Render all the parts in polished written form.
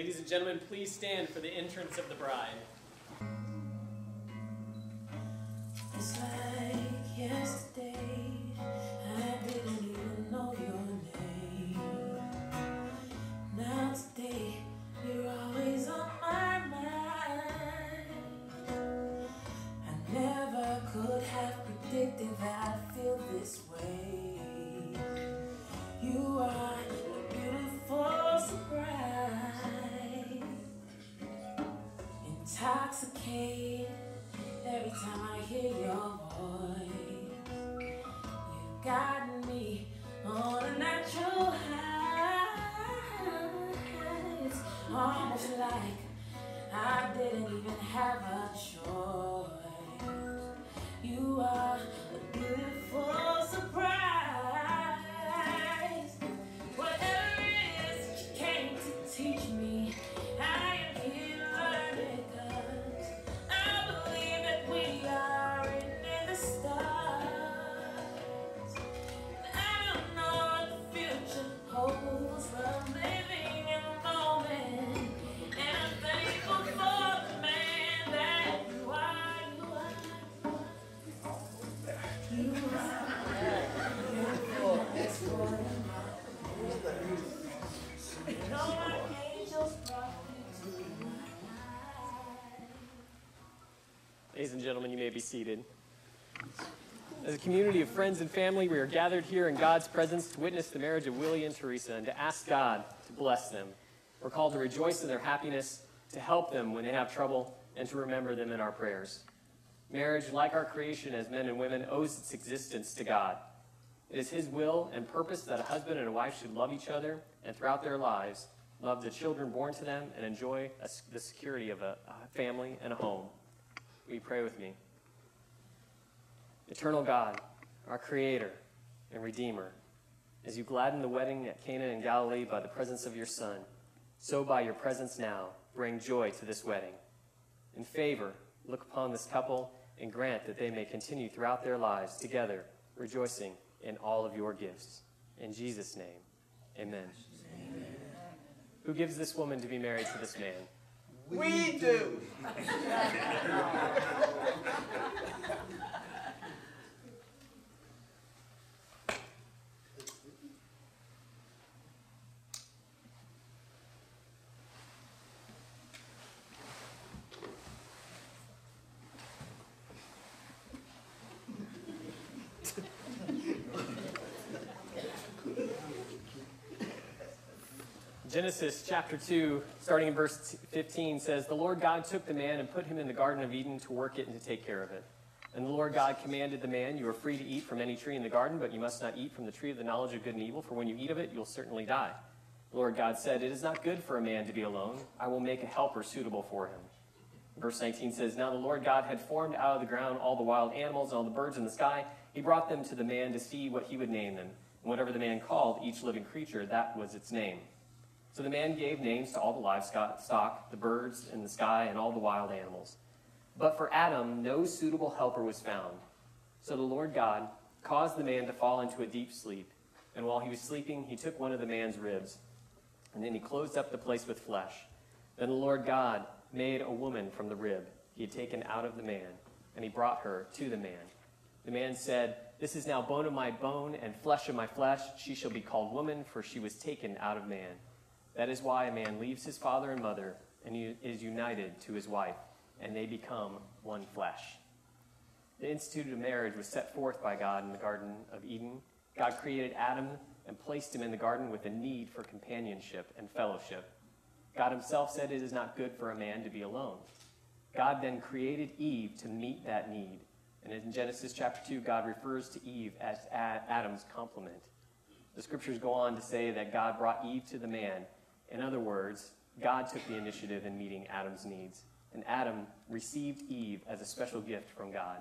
Ladies and gentlemen, please stand for the entrance of the bride. It's like yesterday, I didn't even know your name. Now today, you're always on my mind. I never could have predicted that I'd feel this way. You are a beautiful surprise, intoxicated every time I hear your voice. You've gotten me on a natural high. It's almost like I didn't even have a choice. You are a beautiful surprise. Whatever it is that you came to teach me, I am here to learn it, 'cause I believe that we are written in the stars. And I don't know what the future holds, but I'm living in the moment, and I'm thankful for the man that you are. You are beautiful. That's what I'm and all my angels brought you to my eyes. Ladies and gentlemen, you may be seated. As a community of friends and family, we are gathered here in God's presence to witness the marriage of Willie and Teresa and to ask God to bless them. We're called to rejoice in their happiness, to help them when they have trouble, and to remember them in our prayers. Marriage, like our creation as men and women, owes its existence to God. It is his will and purpose that a husband and a wife should love each other and throughout their lives love the children born to them and enjoy the security of a family and a home. Will you pray with me? Eternal God, our Creator and Redeemer, as you gladdened the wedding at Cana in Galilee by the presence of your Son, so by your presence now bring joy to this wedding. In favor, look upon this couple and grant that they may continue throughout their lives together, rejoicing in all of your gifts. In Jesus' name, amen. Amen. Who gives this woman to be married to this man? We do. Genesis chapter 2, starting in verse 15, says, "The Lord God took the man and put him in the Garden of Eden to work it and to take care of it. And the Lord God commanded the man, 'You are free to eat from any tree in the garden, but you must not eat from the tree of the knowledge of good and evil, for when you eat of it, you'll certainly die.' The Lord God said, 'It is not good for a man to be alone. I will make a helper suitable for him.' Verse 19 says, 'Now the Lord God had formed out of the ground all the wild animals and all the birds in the sky. He brought them to the man to see what he would name them. And whatever the man called each living creature, that was its name. So the man gave names to all the livestock, the birds in the sky, and all the wild animals. But for Adam, no suitable helper was found. So the Lord God caused the man to fall into a deep sleep. And while he was sleeping, he took one of the man's ribs, and then he closed up the place with flesh. Then the Lord God made a woman from the rib he had taken out of the man, and he brought her to the man. The man said, 'This is now bone of my bone and flesh of my flesh. She shall be called woman, for she was taken out of man.' That is why a man leaves his father and mother and he is united to his wife, and they become one flesh." The institute of marriage was set forth by God in the Garden of Eden. God created Adam and placed him in the garden with a need for companionship and fellowship. God himself said it is not good for a man to be alone. God then created Eve to meet that need. And in Genesis chapter 2, God refers to Eve as Adam's complement. The scriptures go on to say that God brought Eve to the man. In other words, God took the initiative in meeting Adam's needs, and Adam received Eve as a special gift from God.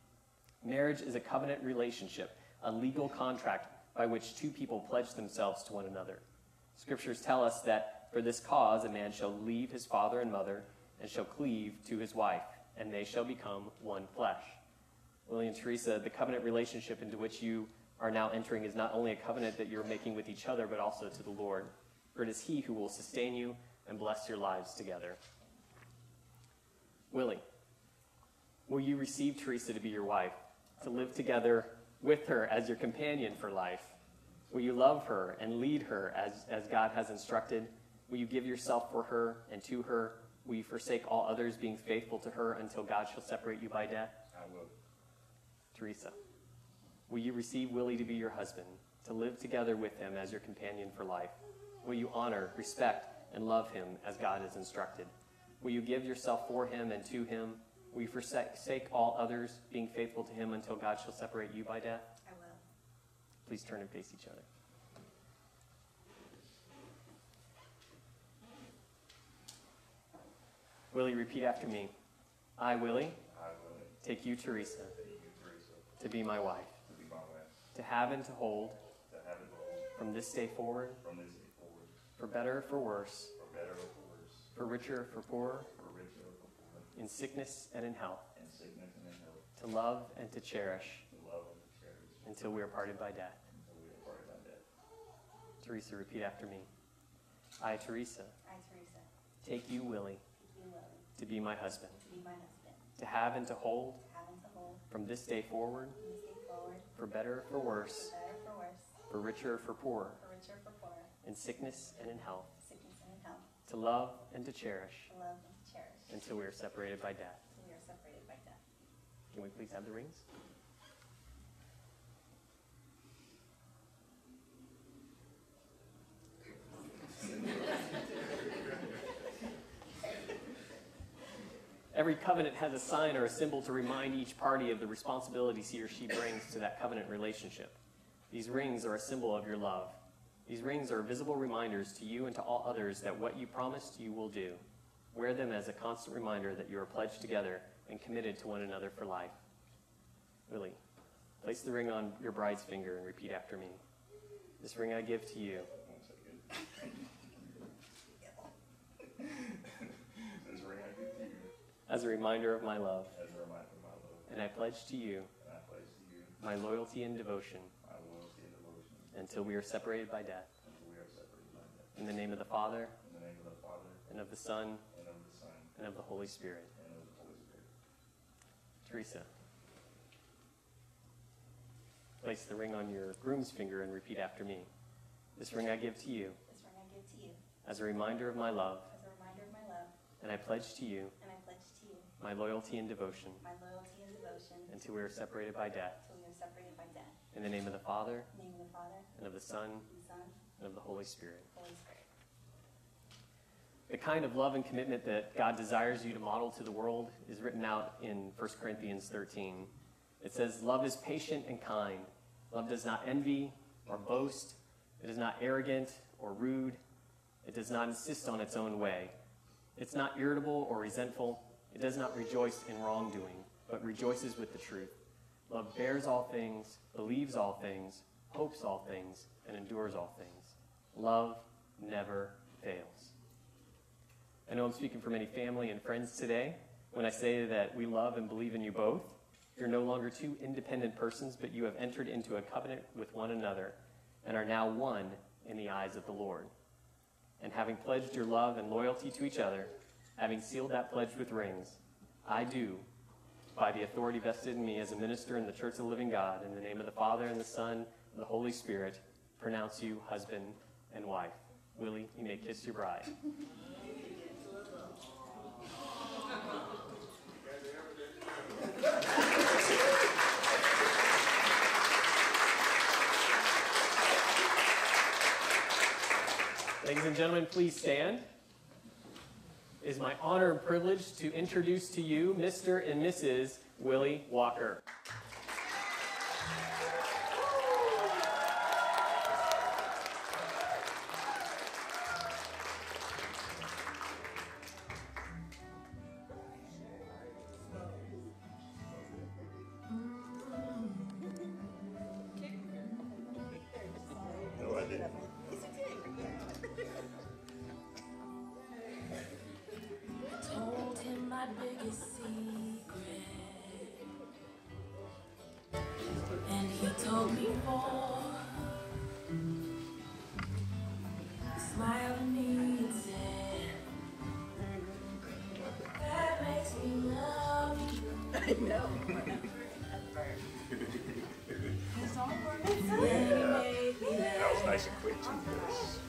Marriage is a covenant relationship, a legal contract by which two people pledge themselves to one another. Scriptures tell us that for this cause a man shall leave his father and mother and shall cleave to his wife, and they shall become one flesh. Willie and Teresa, the covenant relationship into which you are now entering is not only a covenant that you're making with each other, but also to the Lord. For it is he who will sustain you and bless your lives together. Willie, will you receive Teresa to be your wife, to live together with her as your companion for life? Will you love her and lead her as God has instructed? Will you give yourself for her and to her? Will you forsake all others, being faithful to her until God shall separate you by death? I will. Teresa, will you receive Willie to be your husband, to live together with him as your companion for life? Will you honor, respect, and love him as God has instructed? Will you give yourself for him and to him? Will you forsake all others, being faithful to him until God shall separate you by death? I will. Please turn and face each other. Willie, repeat after me. I, Willie, I will take you, Teresa, take you, Teresa, to be my wife, to be my wife, to have and to hold, to have and hold from this day forward, from this day forward, for better or for worse, for better or for worse, for richer or for poorer, for richer or for poorer, in sickness and in health, in sickness and in health, to love and to cherish to love and to cherish, until we are parted by death. until we are parted by death. Teresa, repeat after me. I, Teresa, I, Teresa, take you, Willie, take you, Willie, to be my husband, to be my husband, to have and to hold to have and to hold from this day forward, from this day forward, for better or for worse, for better or for worse, for richer or for poorer, for richer or for poorer, in sickness and in health, sickness and in health, to love and to cherish to love and to cherish, until we are separated by death. until we are separated by death. Can we please have the rings? Every covenant has a sign or a symbol to remind each party of the responsibilities he or she brings to that covenant relationship. These rings are a symbol of your love. These rings are visible reminders to you and to all others that what you promised you will do. Wear them as a constant reminder that you are pledged together and committed to one another for life. Willie, place the ring on your bride's finger and repeat after me. This ring I give to you 1 second. This ring I give to you as a reminder of my love, as a reminder of my love, and I pledge to you and I pledge to you my loyalty and devotion my loyalty and devotion until we are separated by death. until we are separated by death. In the name of the Father, In the name of the Father, and of the Son, and of the Son, and of the Holy Spirit. and of the Holy Spirit. Teresa, place the ring on your groom's finger and repeat after me. This ring I give to you This ring I give to you as a reminder of my love, as a reminder of my love, and I pledge to you and I pledge to you my loyalty and devotion my loyalty and devotion until we are separated by death. until we are separated by death. In the name of the Father, In the name of the Father, and of the Son, and the Son, and of the Holy Spirit. and the Holy Spirit. The kind of love and commitment that God desires you to model to the world is written out in 1 Corinthians 13. It says, love is patient and kind. Love does not envy or boast. It is not arrogant or rude. It does not insist on its own way. It's not irritable or resentful. It does not rejoice in wrongdoing, but rejoices with the truth. Love bears all things, believes all things, hopes all things, and endures all things. Love never fails. I know I'm speaking for many family and friends today when I say that we love and believe in you both. You're no longer two independent persons, but you have entered into a covenant with one another and are now one in the eyes of the Lord. And having pledged your love and loyalty to each other, having sealed that pledge with rings, I do, by the authority vested in me as a minister in the Church of the Living God, in the name of the Father and the Son and the Holy Spirit, pronounce you husband and wife. Willie, you may kiss your bride. Ladies and gentlemen, please stand. It is my honor and privilege to introduce to you Mr. and Mrs. Willie Walker. No, I didn't. Told him my biggest secret, and he told me more. He smiled at me and said, I know. It's all worth it. That was nice and quick too, guys.